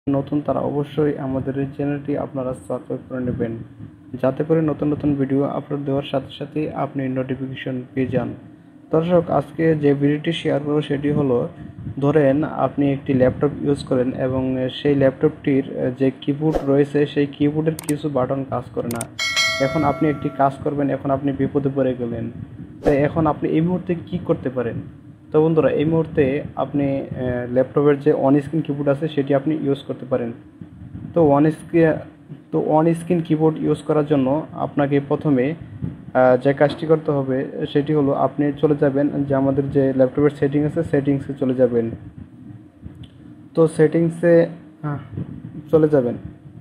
নতুন তারা অবশ্যই আমাদের এই চ্যানেলটি আপনারা সাবস্ক্রাইব করে নেবেন, যাতে করে নতুন নতুন ভিডিও আপলোড দেওয়ার সাথে সাথে আপনি নোটিফিকেশন পেয়ে যান। দর্শক, আজকে যে ভিডিওটি শেয়ার করব সেটি হলো, ধরেন আপনি একটি ল্যাপটপ ইউজ করেন এবং সেই ল্যাপটপটির যে কিবোর্ড রয়েছে সেই কিবোর্ডের কিছু বাটন কাজ করে না। এখন আপনি একটি কাজ করবেন, এখন আপনি বিপদে পড়ে গেলেন। তাই এখন আপনি এই মুহূর্তে কি করতে পারেন? তো বন্ধুরা, এই মুহূর্তে আপনি ল্যাপটপের যে অন স্ক্রিন কিবোর্ড আছে সেটি আপনি ইউজ করতে পারেন। তো অন স্ক্রিন কিবোর্ড ইউজ করার জন্য আপনাকে প্রথমে যে কাজটি করতে হবে সেটি হলো, আপনি চলে যাবেন যে আমাদের যে ল্যাপটপের সেটিং আছে সেটিংসে চলে যাবেন। তো সেটিংসে চলে যাবেন।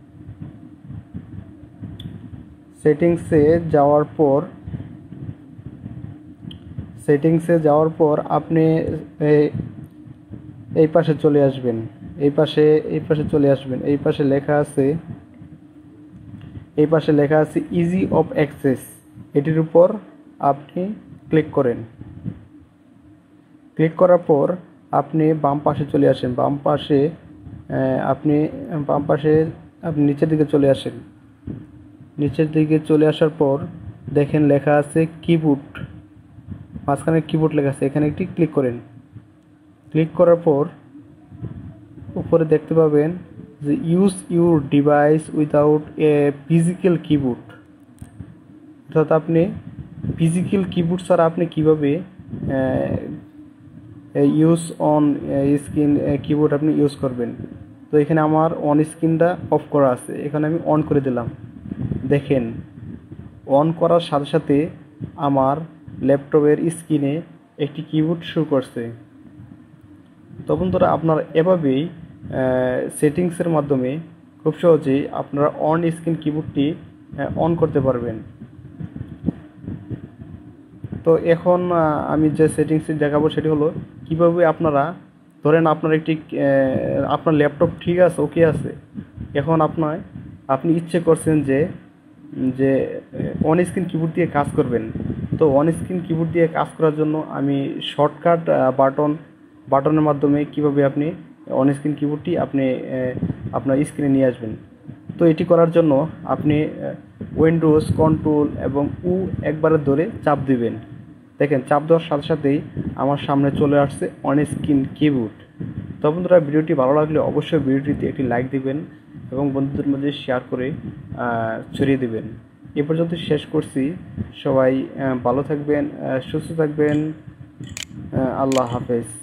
সেটিংসে যাওয়ার পর আপনি এই পাশে চলে আসবেন। এই পাশে চলে আসবেন। এই পাশে লেখা আছে ইজি অফ অ্যাক্সেস। এটির উপর আপনি ক্লিক করেন। ক্লিক করার পর আপনি বাম পাশে চলে আসেন। আপনি নিচের দিকে চলে আসেন। নিচের দিকে চলে আসার পর দেখেন লেখা আছে কিবোর্ড, মাঝখানে কিবোর্ড লেখা আছে, এখানে একটি ক্লিক করেন। ক্লিক করার পর উপরে দেখতে পাবেন যে use your device without a physical keyboard, অর্থাৎ আপনি ফিজিক্যাল কিবোর্ড ছাড়া আপনি কীভাবে ইউজ অন স্ক্রিন কিবোর্ড আপনি ইউজ করবেন। তো এখানে আমার অন স্ক্রিনটা অফ করা আছে, এখানে আমি অন করে দিলাম। দেখেন, অন করার সাথে সাথে আমার ল্যাপটপের স্ক্রিনে একটি কিবোর্ড শো করছে। তো বন্ধুরা, আপনারা এভাবেই সেটিংসের মাধ্যমে খুব সহজেই আপনারা অন স্ক্রিন কিবোর্ডটি অন করতে পারবেন। তো এখন আমি যে সেটিংসটি দেখাবো সেটি হলো, কিভাবে আপনারা, ধরেন আপনার ল্যাপটপ ঠিক আছে, ওকে আছে, এখন আপনি ইচ্ছে করছেন যে অন স্ক্রিন কিবোর্ড দিয়ে কাজ করবেন। তো অন স্ক্রিন কিবোর্ড দিয়ে কাজ করার জন্য আমি শর্টকাট বাটনের মাধ্যমে কিভাবে আপনি অন স্ক্রিন কিবোর্ডটি আপনার স্ক্রিনে নিয়ে আসবেন। তো এটি করার জন্য আপনি উইন্ডোজ কন্ট্রোল এবং একবারে ধরে চাপ দিবেন। দেখেন, চাপ দেওয়ার সাথে সাথেই আমার সামনে চলে আসছে অন স্ক্রিন কিবোর্ড। তো বন্ধুরা, ভিডিওটি ভালো লাগলে অবশ্যই ভিডিওটিতে একটি লাইক দিবেন এবং বন্ধুদের মধ্যে শেয়ার করে ছড়িয়ে দিবেন। এ পর্যন্ত শেষ করছি। সবাই ভালো থাকবেন, সুস্থ থাকবেন। আল্লাহ হাফেজ।